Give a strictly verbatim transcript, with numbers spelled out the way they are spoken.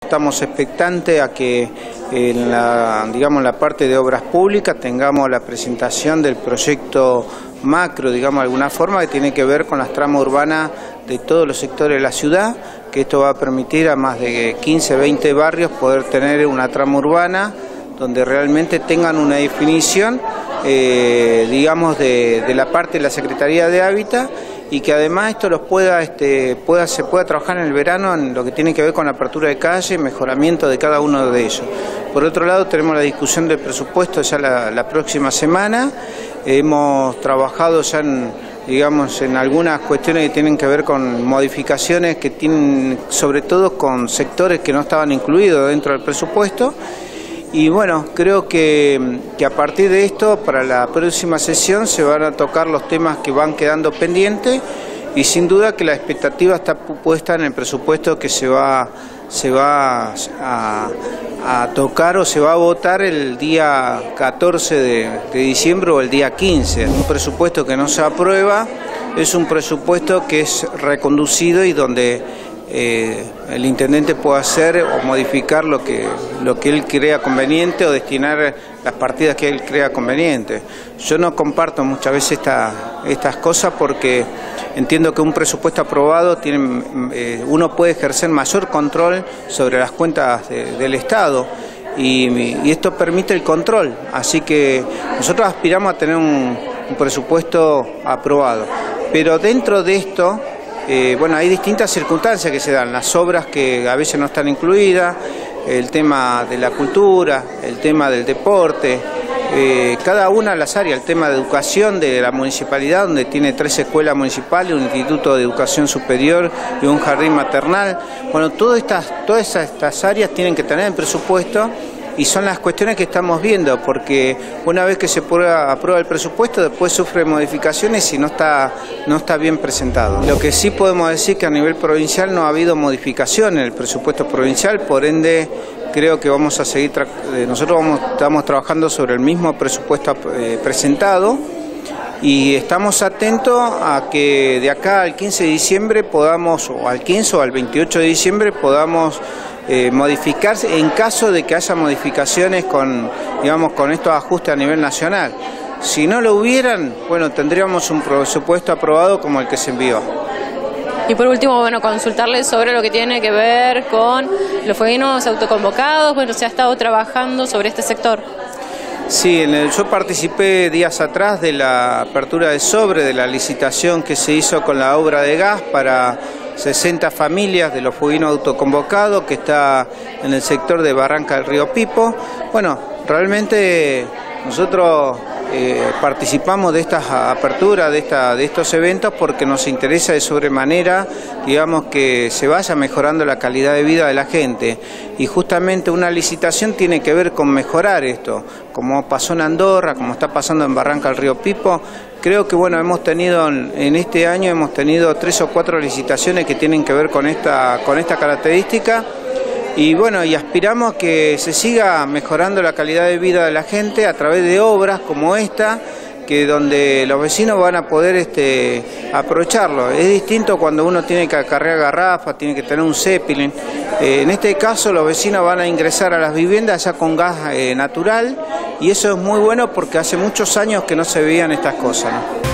Estamos expectantes a que en la, digamos, la parte de obras públicas tengamos la presentación del proyecto macro, digamos de alguna forma, que tiene que ver con las tramas urbanas de todos los sectores de la ciudad, que esto va a permitir a más de quince, veinte barrios poder tener una trama urbana donde realmente tengan una definición, eh, digamos, de, de la parte de la Secretaría de Hábitat, y que además esto los pueda, este, pueda, se pueda trabajar en el verano en lo que tiene que ver con la apertura de calle, mejoramiento de cada uno de ellos. Por otro lado, tenemos la discusión del presupuesto ya la, la próxima semana. Hemos trabajado ya en, digamos, en algunas cuestiones que tienen que ver con modificaciones que tienen, sobre todo con sectores que no estaban incluidos dentro del presupuesto. Y bueno, creo que, que a partir de esto, para la próxima sesión, se van a tocar los temas que van quedando pendientes, y sin duda que la expectativa está puesta en el presupuesto que se va, se va a, a tocar o se va a votar el día catorce de, de diciembre o el día quince. Un presupuesto que no se aprueba es un presupuesto que es reconducido y donde Eh, el intendente puede hacer o modificar lo que, lo que él crea conveniente o destinar las partidas que él crea conveniente. Yo no comparto muchas veces esta, estas cosas porque entiendo que un presupuesto aprobado tiene, eh, uno puede ejercer mayor control sobre las cuentas de, del Estado y, y esto permite el control, así que nosotros aspiramos a tener un, un presupuesto aprobado, pero dentro de esto Eh, bueno, hay distintas circunstancias que se dan, las obras que a veces no están incluidas, el tema de la cultura, el tema del deporte, eh, cada una de las áreas, el tema de educación de la municipalidad, donde tiene tres escuelas municipales, un instituto de educación superior y un jardín maternal. Bueno, todas estas, todas estas áreas tienen que tener el presupuesto. Y son las cuestiones que estamos viendo, porque una vez que se aprueba, aprueba el presupuesto, después sufre modificaciones y no está, no está bien presentado. Lo que sí podemos decir que a nivel provincial no ha habido modificación en el presupuesto provincial, por ende creo que vamos a seguir, nosotros vamos, estamos trabajando sobre el mismo presupuesto eh, presentado, y estamos atentos a que de acá al quince de diciembre podamos, o al quince o al veintiocho de diciembre podamos Eh, modificarse en caso de que haya modificaciones con, digamos, con estos ajustes a nivel nacional. Si no lo hubieran, bueno, tendríamos un presupuesto aprobado como el que se envió. Y por último, bueno, consultarles sobre lo que tiene que ver con los fueguinos autoconvocados. Bueno, se ha estado trabajando sobre este sector. Sí, en el, yo participé días atrás de la apertura de sobre, de la licitación que se hizo con la obra de gas para sesenta familias de los fueguinos autoconvocados, que está en el sector de Barranca del Río Pipo. Bueno, realmente nosotros eh, participamos de estas aperturas, de, esta, de estos eventos, porque nos interesa de sobremanera, digamos, que se vaya mejorando la calidad de vida de la gente. Y justamente una licitación tiene que ver con mejorar esto, como pasó en Andorra, como está pasando en Barranca del Río Pipo. Creo que bueno, hemos tenido en este año hemos tenido tres o cuatro licitaciones que tienen que ver con esta, con esta característica, y bueno, y aspiramos a que se siga mejorando la calidad de vida de la gente a través de obras como esta, que donde los vecinos van a poder este, aprovecharlo. Es distinto cuando uno tiene que acarrear garrafas, tiene que tener un Zeppelin. Eh, en este caso los vecinos van a ingresar a las viviendas ya con gas eh, natural, y eso es muy bueno porque hace muchos años que no se veían estas cosas, ¿no?